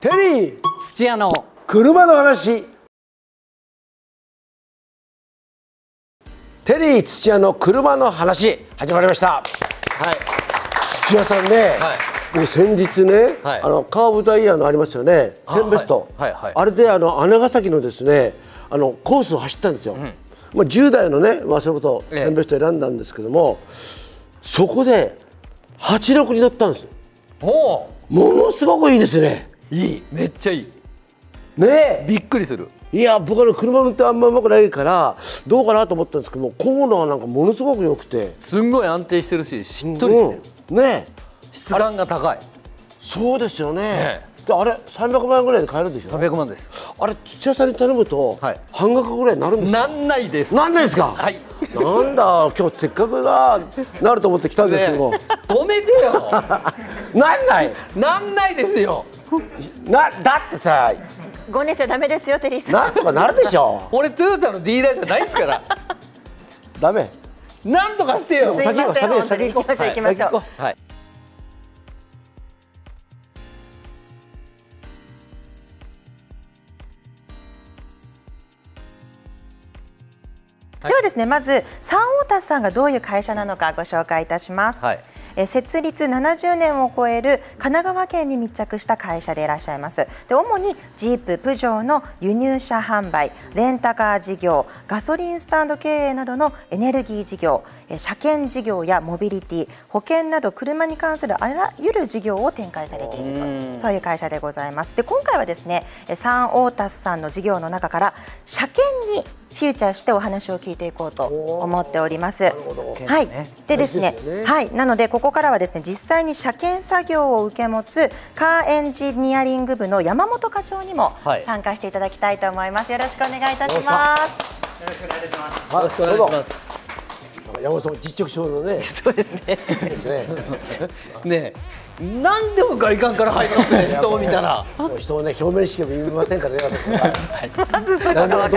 テリー土屋の車の話。テリー土屋の車の話始まりました。 はい。 土屋さんね、僕先日ね、カーブ・ザ・イヤーのありますよね、ペンベスト、あれで姉崎のですねコースを走ったんですよ。まあ10代のね、それこそペンベスト選んだんですけども、そこで86に乗ったんですよ。ものすごくいいですね。 いい、めっちゃいいねえ、 びっくりする。 いや僕は車乗ってあんまうまくないからどうかなと思ったんですけども、コーナーなんかものすごく良くてすんごい安定してるし、しっとりしてる、 ねえ、 質感が高い。 そうですよね。であれ300万円ぐらいで買えるんでしょ。 300万です。 あれ土屋さんに頼むと半額ぐらいになるんですか。 なんないです。 なんないですか。 はい。 なんだ今日せっかくなると思って来たんですけども、 止めてよ。なんないですよ。 だってさ、 ごねちゃダメですよテリーさん。 なんとかなるでしょ。 俺トヨタのディーラーじゃないですから。 ダメ。 なんとかしてよ。 すいません、先行きましょう、行きましょう。 はい。 ではですね、まずサンオータスさんがどういう会社なのかご紹介いたします。設立70年を超える神奈川県に密着した会社でいらっしゃいます。で、主にジープ、プジョーの輸入車販売、レンタカー事業、ガソリンスタンド経営などのエネルギー事業、車検事業やモビリティ、保険など車に関するあらゆる事業を展開されていると、そういう会社でございます。で、今回はですね、サンオータスさんの事業の中から車検にフューチャーしてお話を聞いていこうと思っております。はい。でですね、はい。なのでここからはですね、実際に車検作業を受け持つカーエンジニアリング部の山本課長にも参加していただきたいと思います。よろしくお願いいたします。 よろしくお願いします。よろしくお願いします。 山本さん実直症のね。 そうですね。 ですね。 ねえ。何でも外観から入りますね。人を見たら。 人をね、表面意識も見ませんからね、私は。 まず外側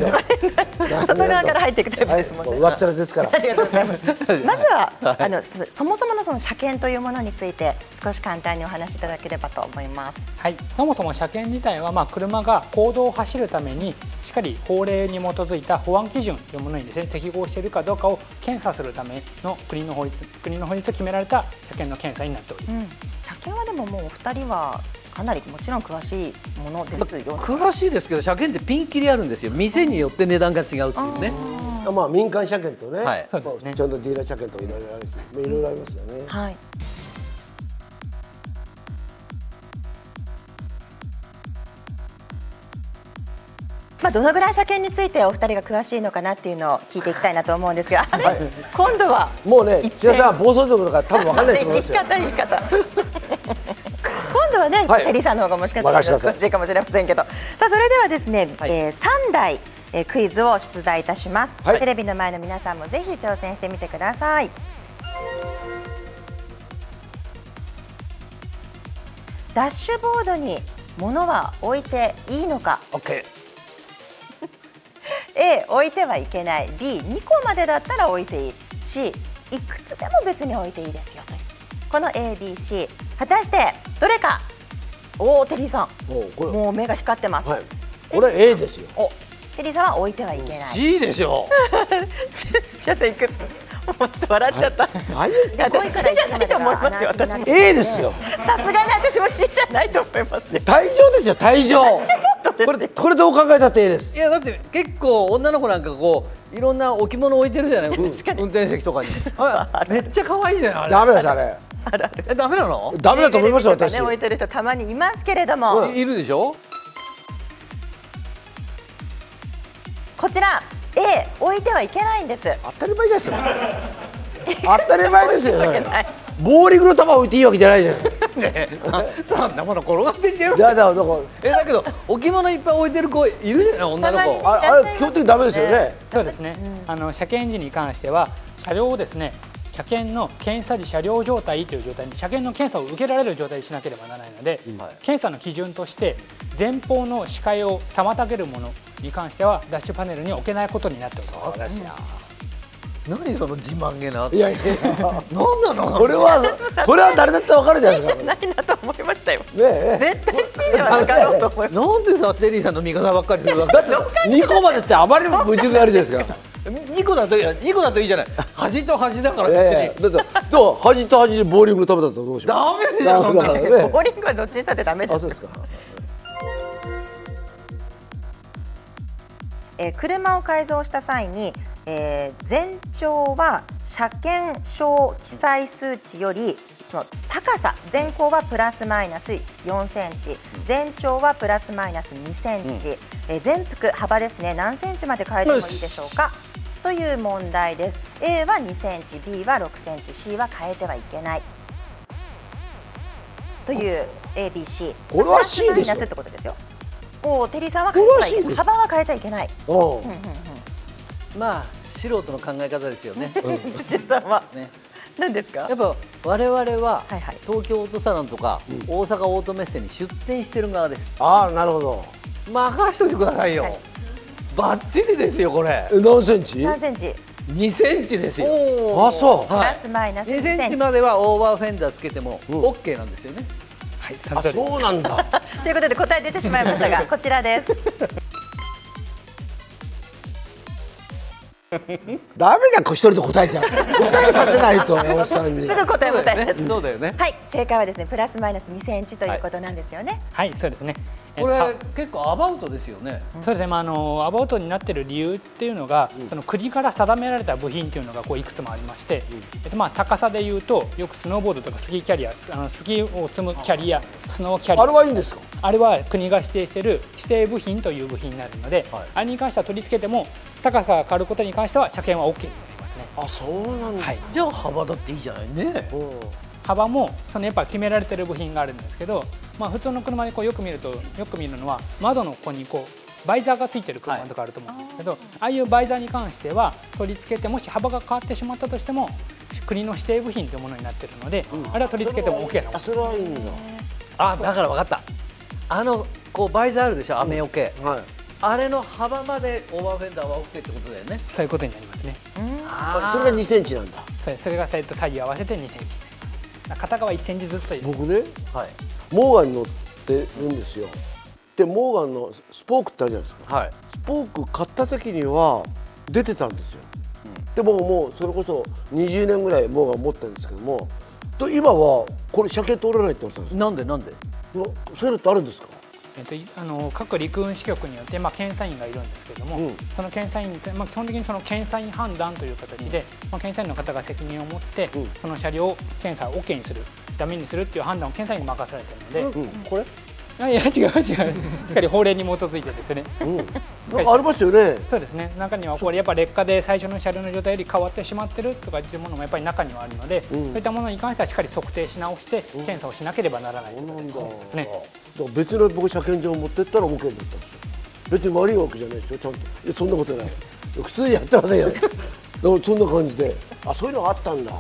から入っていくタイプですもんね。 上っ面ですから。 ありがとうございます。まずはそもそものその車検というものについて少し簡単にお話しいただければと思います。 はい。そもそも車検自体は車が公道を走るためにしっかり法令に基づいた保安基準というものにですね、適合しているかどうかを検査するための国の法律で決められた車検の検査になっております。 車検はでももうお二人はかなりもちろん詳しいものですよ。 詳しいですけど、車検ってピンキリあるんですよ。店によって値段が違うっていうね。 まあ民間車検とね、 そうですね。 ちゃんとディーラー車検といろいろあるし、いろいろありますよね。 はい。どのぐらい車検についてお二人が詳しいのかなっていうのを聞いていきたいなと思うんですけど、今度はもうね、土屋さん暴走族とか多分分かんないと思いますよ。 言い方今度はね、テリーさんの方がもしかしたら詳しいかもしれませんけど、さあそれではですね、3題クイズを出題いたします。テレビの前の皆さんもぜひ挑戦してみてください。ダッシュボードに物は置いていいのか。A、置いてはいけない。B、2個までだったら置いていい。C、いくつでも別に置いていいですよという、この A、B、C 果たしてどれか。おお、テリーさんもう目が光ってます。 これ A ですよ。 テリーさんは置いてはいけない。 G でしょ。 じゃあいくつ、もうちょっと笑っちゃった。私 C じゃないと思いますよ。私も A ですよ。 さすがに私も C じゃないと思いますよ。 退場ですよ、退場。これどう考えたって A です。 いやだって結構女の子なんかこういろんな置物置いてるじゃない。運転席とかに。めっちゃ可愛いじゃない。 ダメですあれ。 ダメなの？ ダメだと思いますよ私。 置いてる人たまにいますけれども。 いるでしょ。 こちら A、置いてはいけないんです。 当たり前ですよ。当たり前ですよ。ボーリングの球置いていいわけじゃないじゃん。 そんなもの転がってんじゃん。 だけど置物いっぱい置いてる子いるじゃない、女の子。 あれ基本的にダメですよね。 そうですね。車検時に関しては車両をですね、車検の検査時車両状態という状態に、車検の検査を受けられる状態にしなければならないので、検査の基準として前方の視界を妨げるものに関してはダッシュパネルに置けないことになっております。 何その自慢げな。 いやいや、 何なの。 これは誰だってわかるじゃないですか。 ないなと思いましたよ。 ね、 絶対 C ではなかろうと思います。 なんでさテリーさんの味方ばっかりするわけ。 だって2個までってあまりにも矛盾があるじゃないですか。 2個だといいじゃない。端と端だからだってどう端と端にボーリング食べたらどうしよう。 ダメでしょ。 だからね。 ボーリングはどっちにしたってダメです。 あ、そうですか。 車を改造した際に、全長は車検証記載数値よりその高さ、全高はプラスマイナス4センチ、全長はプラスマイナス2センチ、全幅幅ですね、何センチまで変えてもいいでしょうかという問題です。A は2センチ、B は6センチ、C は変えてはいけないという ABC。 これは C でしょ。 プラスマイナスってことですよ。おお、テリーさんは変えてはいけない。幅は変えちゃいけない。 まあ素人の考え方ですよね。 土さんは何ですか。 やっぱ我々は東京オートサロンとか大阪オートメッセに出店してる側です。 ああ、なるほど。 任しといてくださいよ。バッチリですよこれ。 何センチ ？何センチ ？2センチですよ。 あ、そう。 プラスマイナス 2センチまではオーバーフェンダーつけても OK なんですよね。 はい、 あ、そうなんだ。 ということで答え出てしまいましたがこちらです。 ダメだ、一人で答えちゃう。答えさせないと、山本さんに。 すぐ答え答えちゃう。 そうだよね。 はい、正解はですね、プラスマイナス2センチということなんですよね。 はい、そうですね。 これ結構アバウトですよね。 そうですね。アバウトになっている理由っていうのが、その国から定められた部品っていうのがこういくつもありまして、高さでいうとよくスノーボードとかスキーキャリア、スキーを積むキャリア、スノーキャリア。 あれはいいんですか？ あれは国が指定している指定部品という部品になるので、あれに関しては取り付けても高さが変わることに関しては車検は OK になりますね。 あ、そうなんだ。 じゃあ幅だっていいじゃないね。 幅もやっぱ決められてる部品があるんですけど、普通の車でよく見るのは窓のここにバイザーがついてる車とかあると思うんですけど、ああいうバイザーに関しては取り付けてもし幅が変わってしまったとしても国の指定部品というものになっているので、あれは取り付けても OK なの。 それはいいんだ。 あ、だから分かった。バイザーあるでしょ、雨よけ。あれの幅までオーバーフェンダーは OK ってことだよね。 そういうことになりますね。 それが2センチなんだ。 それが左右合わせて2センチ。片側1センチずつという。 僕ね、モーガンに乗ってるんですよ。で、モーガンのスポークってあるじゃないですか。スポーク買った時には出てたんですよ。でもうそれこそ20年ぐらいモーガン持ってるんですけども、今はこれ車検通らないって言われたんですよ。 なんで？ そういうのってあるんですか？ 各陸運支局によって検査員がいるんですけれども、その検査員って、基本的にその検査員判断という形で、検査員の方が責任を持って、その車両を検査を OK にする、ダメにするっていう判断を検査員が任されているので、 これ？ いや違うしっかり法令に基づいてですね。 ありますよね。 そうですね。中にはこれやっぱ劣化で最初の車両の状態より変わってしまってるとかいうものもやっぱり中にはあるので、そういったものに関してはしっかり測定し直して検査をしなければならないということですね。 別の僕車検場を持ってったら OK だったんですよ。別に悪いわけじゃないですよ。ちゃんとそんなことない。普通にやってませんよ。そんな感じで、そういうのがあったんだ。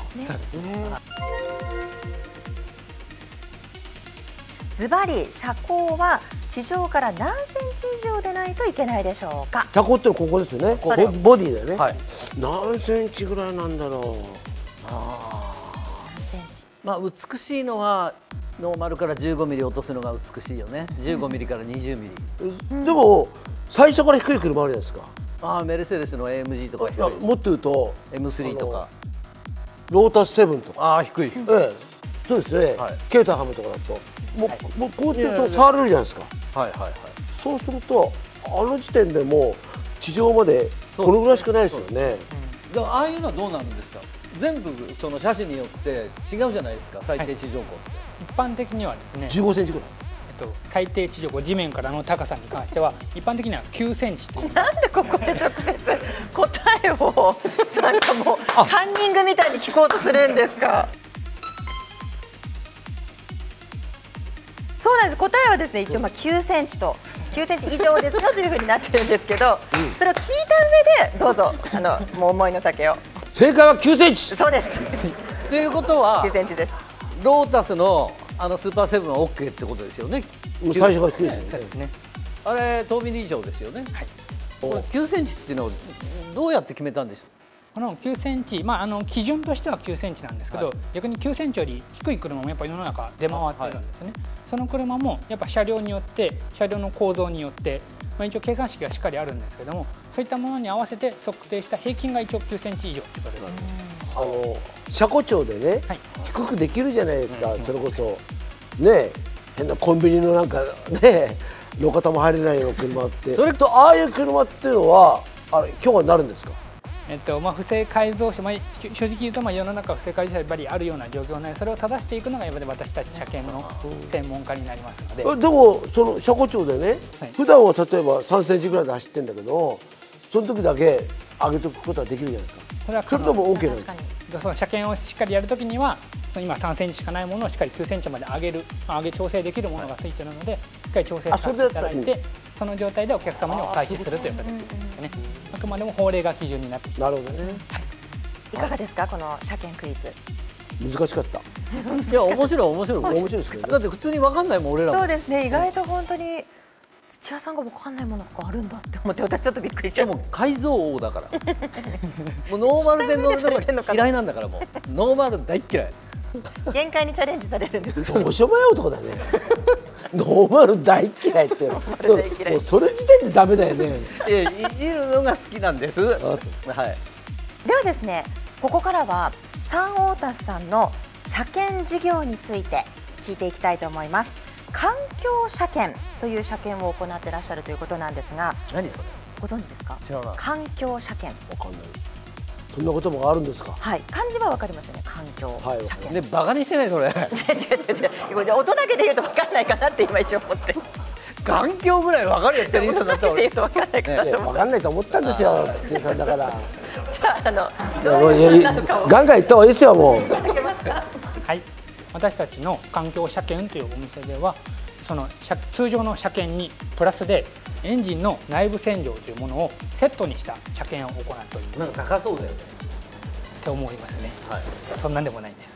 ズバリ車高は地上から何センチ以上でないといけないでしょうか。 車高ってここですよね。ボディだよね。何センチぐらいなんだろう。 何センチ。 美しいのはノーマルから15ミリ落とすのが美しいよね。15ミリから20ミリ。 でも最初から低い車あるじゃないですか。 メルセデスの AMG とか低い。 もっと言うと M3 とかロータス7とか。 低い。 そうですね。ケータハムとかだともうこうやって触れるじゃないですか。そうすると時点でもう地上までこのぐらいしかないですよね。 だからああいうのはどうなるんですか。全部その車種によって違うじゃないですか、最低地上高って。 一般的にはですね、 15センチぐらい。 最低地上高、地面からの高さに関しては一般的には9センチという。 なんでここで直接答えをなんかもうカンニングみたいに聞こうとするんですか。そうなんです。答えはですね、一応9センチと9センチ以上ですよというふうになってるんですけど、それを聞いた上でどうぞもう思いの丈を。 正解は9センチ。 そうです。 ということは 9センチです。 ロータスのスーパーセブンは OK ってことですよね。 最初から低いですよね。 そうですね。 あれ10ミリ以上ですよね。これ9センチっていうのはどうやって決めたんでしょう。 この9センチ、基準としては9センチなんですけど、逆に9センチより低い車もやっぱ世の中出回ってるんですね。その車もやっぱ車両によって、車両の構造によって、一応計算式がしっかりあるんですけども、そういったものに合わせて測定した平均が一応9センチ以上ということで、 車庫長でね、低くできるじゃないですか。それこそね、変なコンビニのなんかね、路肩も入れないような車って、それとああいう車っていうのは許可になるんですか？ 不正改造車、正直言うと世の中不正改造車やっぱりあるような状況なので、それを正していくのがやっぱり私たち車検の専門家になりますので。 でもその車庫長でね、普段は例えば3センチぐらいで走ってるんだけど、その時だけ上げておくことはできるじゃないですか。それとも OK なんですか？ その車検をしっかりやるときには、今3センチしかないものをしっかり9センチまで上げ調整できるものがついているので、しっかり調整していただいて、その状態でお客様にお返しするという形ですね。あくまでも法令が基準になってきます。 なるほどね。 いかがですか、この車検クイズ。 難しかった。 いや、面白いですけど、だって普通に分かんないもん、俺らも。 そうですね、意外と本当に土屋さんが分かんないものがあるんだって思って、私ちょっとびっくりしちゃう。 もう改造王だから。もうノーマルで乗るのが嫌いなんだから、もうノーマル大嫌い。 限界にチャレンジされるんです。 面白い男だね。ノーマル大嫌いって、もうそれ時点でダメだよね。 いるのが好きなんです。はい。 ではですね、ここからはサンオータスさんの車検事業について聞いていきたいと思います。環境車検という車検を行っていらっしゃるということなんですが、 何それ？ ご存知ですか？ 知らない。 環境車検。 わかんないです。そんなこともあるんですか？ はい、漢字はわかりますよね。環境車検。 ね、バカにしてないそれ。違う。 音だけで言うとわかんないかなって今一瞬思って。 環境ぐらいわかるやつやりそうだったら。音だけで言うとわかんないかなと思って。 わかんないと思ったんですよ。土屋さんだから。 じゃあガンガン言った方がいいですよ、もう。 はい、私たちの環境車検というお店では、その通常の車検にプラスでエンジンの内部洗浄というものをセットにした車検を行っております。 なんか高そうだよね。 って思いますね。はい。そんなんでもないんです。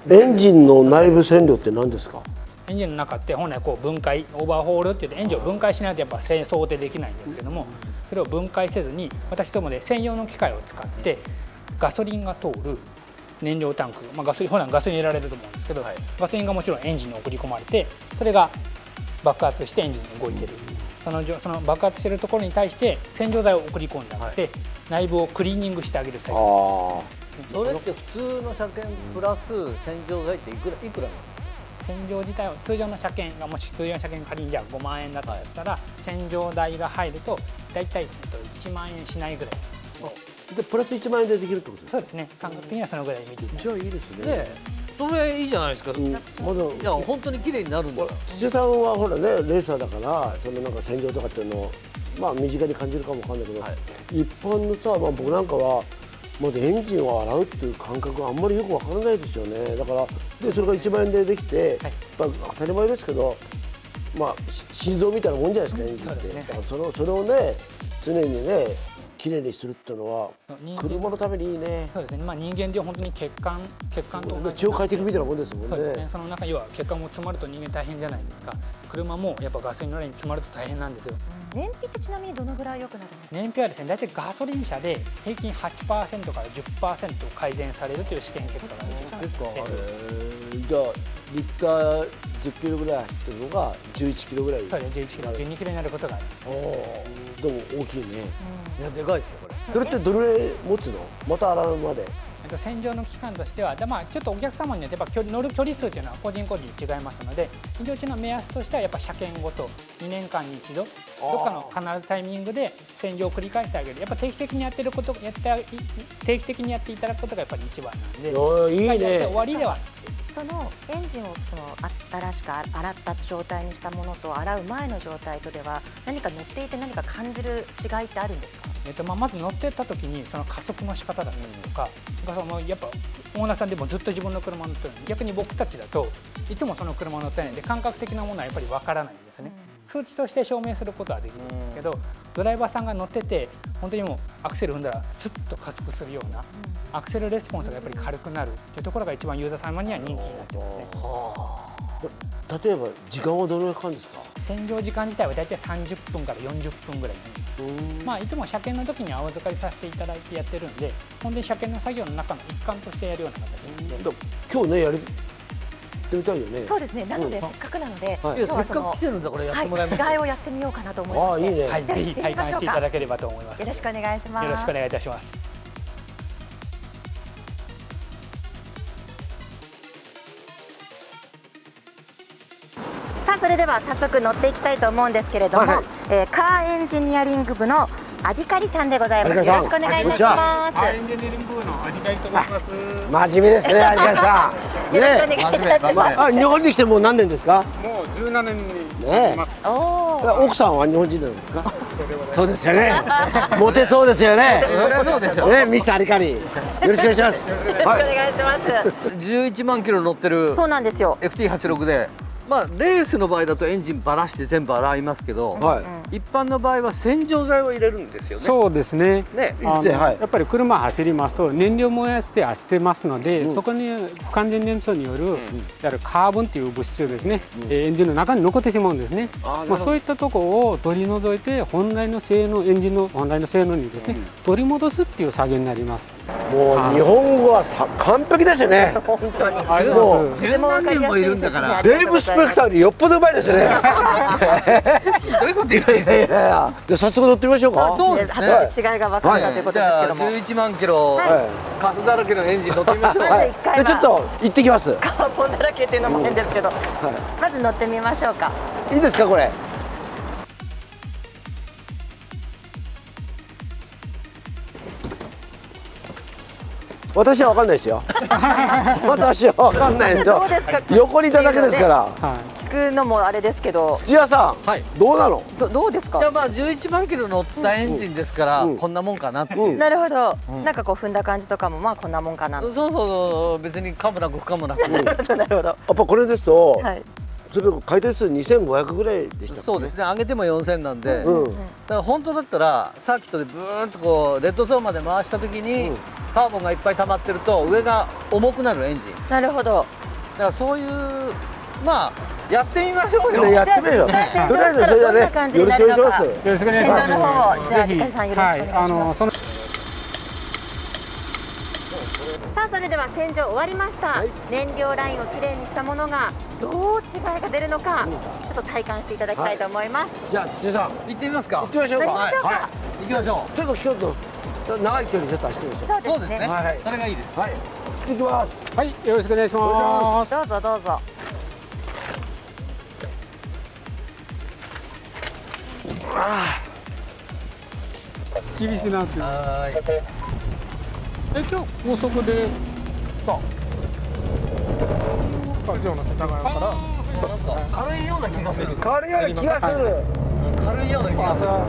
エンジンの内部洗浄って何ですか？ エンジンの中って本来こう分解、オーバーホールって言ってエンジンを分解しないとやっぱ清掃ってできないんですけども、それを分解せずに私どもで専用の機械を使ってガソリンが通る燃料タンク、本来ガソリン入れられると思うんですけど、ガソリンがもちろんエンジンに送り込まれて、それが爆発してエンジンに動いてる。その爆発しているところに対して洗浄剤を送り込んであって、内部をクリーニングしてあげる作業。 それって普通の車検プラス洗浄剤っていくらなんですか？ 洗浄自体は通常の車検がもし通常の車検仮にじゃあ5万円だとしたら、洗浄代が入ると大体1万円しないぐらい。 でプラス1万円でできるってことですか？ そうですね。感覚的にはそのぐらい見ていただいて。 じゃあいいですね。 それいいじゃないですか。いや本当に綺麗になるんだよ。 土屋さんはほらね、レーサーだからそのなんか洗浄とかっていうのを身近に感じるかもわかんないけど、一般のさ、僕なんかはまずエンジンを洗うっていう感覚があんまりよくわからないですよね。だからそれが1万円でできて、当たり前ですけど、心臓みたいなもんじゃないですか、エンジンって。だからそれをね、常にねきれいにするっていうのは車のためにいいね。 そうですね。人間で本当に血管と血を変えていくみたいなもんですもんね。 そうですね。その中要は血管も詰まると人間大変じゃないですか。車もやっぱガソリンのレーンに詰まると大変なんですよ。 燃費ってちなみにどのぐらい良くなるんですか？ 燃費はですね、大体ガソリン車で平均 8% から 10% 改善されるという試験結果が出ています。 じゃあリッター10キロぐらい走ってるのが11キロぐらい。 そうです。11キロ、12キロになることがある。 でも大きいね。 いやでかいですよこれ。 それってどれぐらい持つの？また洗うまで。 洗浄の期間としては、ちょっとお客様によってやっぱ乗る距離数というのは個人個人違いますので、一応の目安としてはやっぱ車検ごと2年間に一度どっかの必ずタイミングで洗浄を繰り返してあげる。やっぱ定期的にやっていただくことがやっぱり一番なんで。 いいね。 終わりでは。 そのエンジンを新しく洗った状態にしたものと洗う前の状態とでは何か乗っていて何か感じる違いってあるんですか？ まず乗ってった時にその加速の仕方だったりとか、やっぱオーナーさんでもずっと自分の車乗ってるのに、逆に僕たちだといつもその車乗ってないんで感覚的なものはやっぱりわからないんですね。数値として証明することはできるんですけど、ドライバーさんが乗ってて本当にもうアクセル踏んだらスッと加速するような、アクセルレスポンスがやっぱり軽くなるっていうところが一番ユーザー様には人気になってますね。 例えば時間はどれぐらいかかるんですか？ 洗浄時間自体は大体30分から40分ぐらいに、まあ、いつも車検の時にお預かりさせていただいてやってるんで、本当に車検の作業の中の一環としてやるような形なんで。 今日ねやりみたいよね。 そうですね。なのでせっかくなので、 せっかく来てるんだこれやってもらいます。 違いをやってみようかなと思います。 ああいいね。 はい、ぜひ体感していただければと思います。 よろしくお願いします。 よろしくお願いいたします。 さあそれでは早速乗っていきたいと思うんですけれども、カーエンジニアリング部のアディカリさんでございます。よろしくお願いいたします。 カーエンジニアリング部のアディカリと申します。 真面目ですね、アディカリさん。 よろしくお願いいたします。 あ、日本に来てもう何年ですか？ もう17年になります。 奥さんは日本人なんですか？そうですよね。モテそうですよね。 そうでしょ。 ね、ミスターアディカリ。よろしくお願いします。 よろしくお願いします。 11万キロ乗ってる。 そうなんですよ。 FT86 で。まあレースの場合だとエンジンばらして全部洗いますけど、一般の場合は洗浄剤を入れるんですよね。 そうですね。 やっぱり車走りますと燃料燃やして走ってますので、そこに不完全燃焼によるやるカーボンという物質ですね、エンジンの中に残ってしまうんですね。まあそういったところを取り除いて本来の性能、エンジンの本来の性能にですね、取り戻すっていう作業になります。 もう日本語は完璧ですよね。 本当に。 もう 10万人もいるんだから。 デーブ・スペクターよりよっぽどうまいですよね。 どういうこと言うの？ いやいや、じゃあ早速乗ってみましょうか。 そうですね。 違いが分かったということですけども。 11万キロカスだらけのエンジン乗ってみましょう。 でちょっと行ってきます。 カーボンだらけっていうのも変ですけど、まず乗ってみましょうか。 いいですかこれ？私は分かんないですよ。私は分かんないですよ。横にいただけですから。 聞くのもあれですけど。 土屋さん、どうなの？ どうですか？ いやまあ11万キロ乗ったエンジンですからこんなもんかなっていう。 なるほど。なんかこう踏んだ感じとかもまあこんなもんかな。 そう別に可もなく不可もなく。 なるほどなるほど。 やっぱこれですと。それ回転数2500ぐらいでした。 そうですね。上げても4000なんで、だから本当だったらサーキットでブーンとこうレッドゾーンまで回した時にカーボンがいっぱい溜まってると上が重くなるエンジン。 なるほど。 だからそういうまあやってみましょうよ。 やってみようよ。とりあえずそれでね、よろしくお願いします。よろしくお願いします。 じゃあディカリさんよろしくお願いします。さあそれでは洗浄終わりました。燃料ラインをきれいにしたものがどう違いが出るのか、ちょっと体感していただきたいと思います。 じゃあ土屋さん行ってみますか。 行ってみましょうか。 行きましょう。 ちょっと長い距離ちょっと走ってみましょう。 そうですね。それがいいです。 はい。行きます。 はい、よろしくお願いします。 どうぞどうぞ。 厳しいなっていう。今日高速で。 そう。以上の世田谷から軽いような気がする。 軽いような気がする。 軽いような気がする。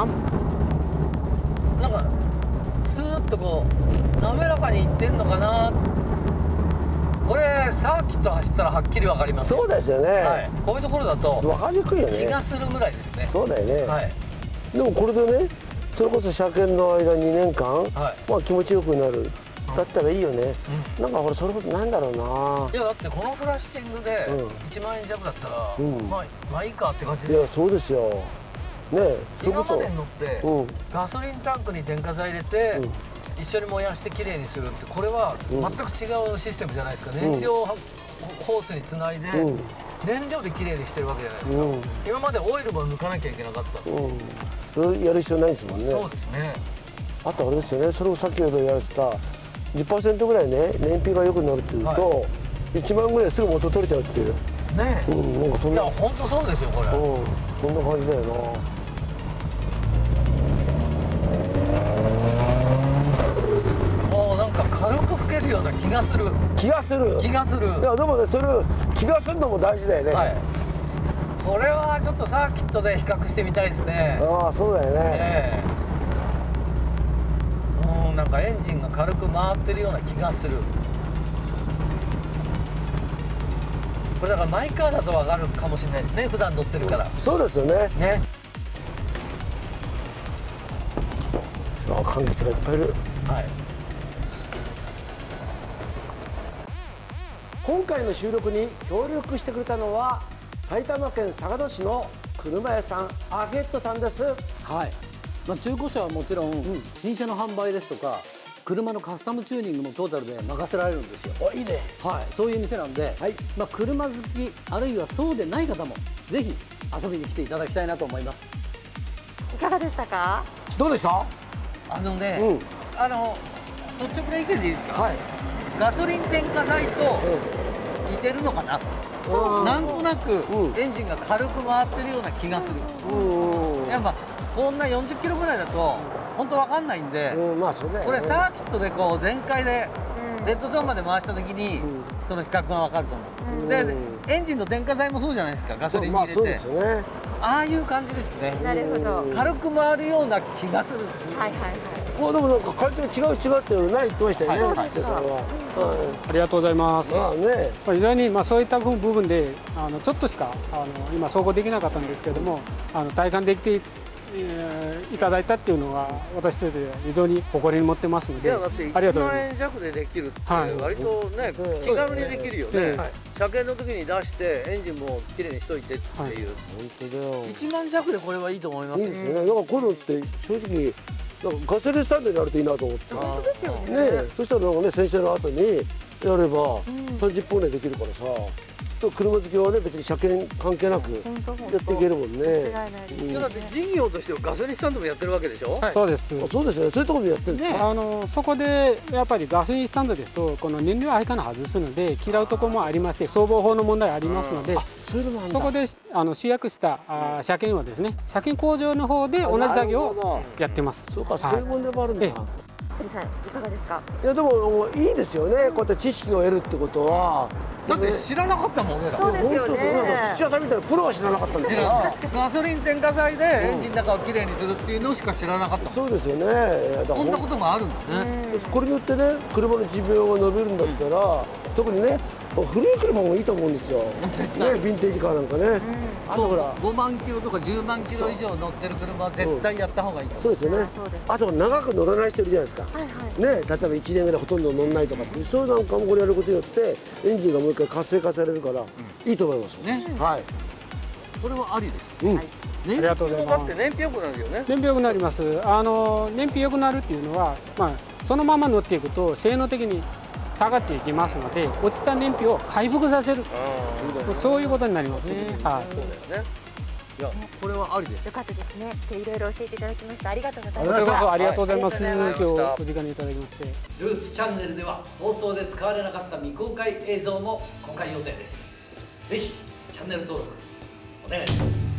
なんかスーッとこう滑らかにいってんのかな。これサーキット走ったらはっきりわかります。 そうですよね。 こういうところだとわかりにくいよね。 気がするぐらいですね。 そうだよね。でもこれでね、それこそ車検の間2年間、まあ気持ちよくなる。だったらいいよね。なんか俺それこそなんだろうな。 いやだってこのフラッシングで1万円弱だったらまあいいかって感じで。 いやそうですよ。ね、 今まで乗ってガソリンタンクに電化剤入れて一緒に燃やしてきれいにするってこれは全く違うシステムじゃないですか。燃料ホースにつないで燃料できれいにしてるわけじゃないですか。今までオイルも抜かなきゃいけなかった。 それやる必要ないですもんね。 そうですね。 あとあれですよね、それを先ほどやらせた 10% ぐらいね、燃費が良くなるっていうと、1万ぐらいすぐ元取れちゃうっていうね。 なんかそんな。 いや本当そうですよこれ。 そんな感じだよな。 軽く吹けるような気がする。 気がする。 気がする。 いやでもね、それ気がするのも大事だよね。 これはちょっとサーキットで比較してみたいですね。 ああ、そうだよね。 なんかエンジンが軽く回ってるような気がする。これだからマイカーだと分かるかもしれないですね。普段乗ってるから。 そうですよね。 ね。 観客がいっぱいいる。今回の収録に協力してくれたのは埼玉県坂戸市の車屋さんアゲットさんです。 はい。中古車はもちろん、新車の販売ですとか車のカスタムチューニングもトータルで任せられるんですよ。 いいね。 はい、そういう店なんで、車好きあるいはそうでない方もぜひ遊びに来ていただきたいなと思います。 いかがでしたか？ どうでした？ 率直な意見でいいですか？ガソリン添加剤と似てるのかな。なんとなくエンジンが軽く回ってるような気がする。やっぱこんな40キロぐらいだと本当わかんないんで、これサーキットでこう全開でレッドゾーンまで回した時にその比較がわかると思う。でエンジンの添加剤もそうじゃないですか、ガソリンに入れて。ああいう感じですね。 なるほど。 軽く回るような気がする。 はいはいはい。 でもなんか回転違うっていうのないって言ってましたよね。 ありがとうございます。非常にそういった部分でちょっとしか今総合できなかったんですけれども、体感できていただいたっていうのは私たち非常に誇りに持ってますので、 ありがとうございます。1万円弱でできるって割とね気軽にできるよね。車検の時に出してエンジンもきれいにしといてっていう。 本当だよ。 1万弱でこれはいいと思います。 いいですね。だからこういうのって正直ガソリンスタンドになるといいなと思って。 本当ですよね。 そしたらなんかね洗車の後にやれば30分でできるからさ。車好きはね別に車検関係なくやっていけるもんね。 だって事業としてはガソリンスタンドもやってるわけでしょ。 そうです。 そうですね。そういうところでやってるんですか。 そこでやっぱりガソリンスタンドですとこの燃料配管の外すので嫌うところもありまして、消防法の問題ありますので、そこで集約した車検はですね、車検工場の方で同じ作業をやってます。 そうか、そういう問題もあるんだ。 鳥さんいかがですか？ いやでもいいですよね。こうやって知識を得るってことは。 だって知らなかったもんね。 そうですよね。 土屋さんみたいなプロは知らなかったんだから。 ガソリン添加剤でエンジンの中をきれいにするっていうのしか知らなかった。 そうですよね。 こんなことがあるんだね。 これによってね、車の寿命が伸びるんだったら、特にね、古い車もいいと思うんですよ。ね、ヴィンテージカーなんかね。あとほら、 5万キロとか10万キロ以上乗ってる車は絶対やった方がいい。 そうですよね。あと長く乗らない人いるじゃないですか。ね、例えば1年ぐらいほとんど乗らないとかって、そういうなんかもこれやることによってエンジンがもう一回活性化されるからいいと思いますね。はい。 これはありです。 ありがとうございます。 だって燃費良くなるよね。 燃費良くなります。燃費良くなるっていうのは、そのまま乗っていくと性能的に下がっていきますので、落ちた燃費を回復させる、そういうことになりますね。はい。 そうだよね。いや、これはありです。 よかったですね。いろいろ教えていただきました。ありがとうございました。ありがとうございます。 今日お時間いただきまして。 ルーツチャンネルでは放送で使われなかった未公開映像も公開予定です。ぜひチャンネル登録お願いします。